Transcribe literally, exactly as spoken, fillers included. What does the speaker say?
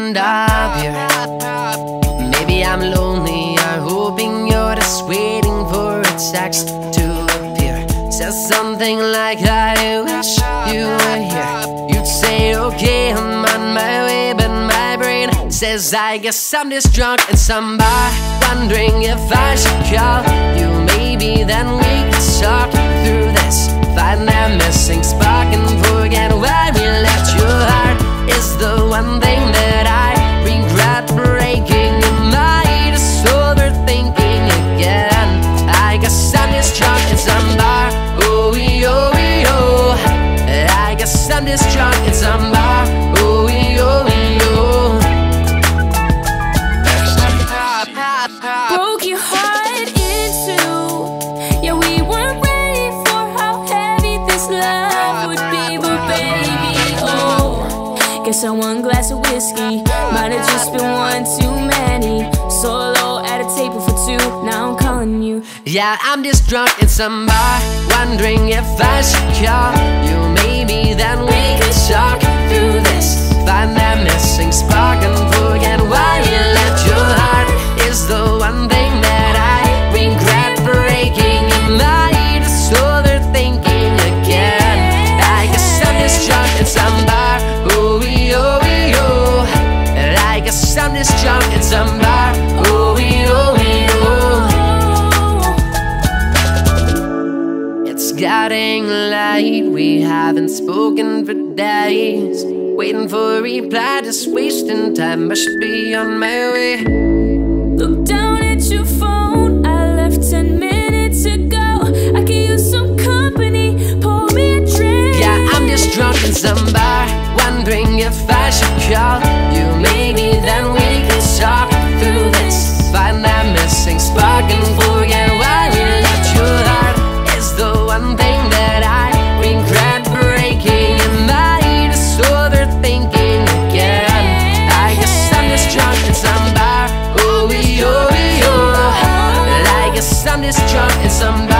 end up here. Maybe I'm lonely or hoping you're just waiting for a text to appear. Says something like, I wish you were here. You'd say, okay, I'm on my way, but my brain says, I guess I'm just drunk in some bar, wondering if I should call you. Maybe then we could talk through this, find that missing spark and forget why we left. Your heart is the one thing that I regret breaking. Am I just overthinking again? I guess I'm just drunk in some bar. Oh, oh, oh. I guess I'm just drunk in some bar. Oh, oh, oh. Broke your heart in two. Yeah, we weren't ready for how heavy this love would be, but baby, oh, guess on one glass of whiskey might have just been one too many. Solo at a table for two, now I'm calling you. Yeah, I'm just drunk in some bar, wondering if I should call you. Maybe then we could talk through this, find that missing spark and forget why you left. Your heart is the one thing that I regret breaking. Am I just overthinking again? I guess I'm just drunk in some bar. Oh, oh, oh. I guess I'm just drunk in some bar. Oh, oh, oh. It's getting late, we haven't spoken for days. Waiting for a reply, just wasting time. I should be on my way. Look down at your phone, I left ten minutes ago. I could use some company, pour me a drink. Yeah, I'm just drunk in some bar, wondering if I should call you. Maybe then we can talk through this, find that missing spark and forget why we left. Your heart is the one thing that I regret breaking. Am I just overthinking again? I guess I'm just drunk in some bar. Oh, oh, oh. I guess I'm just drunk in some bar.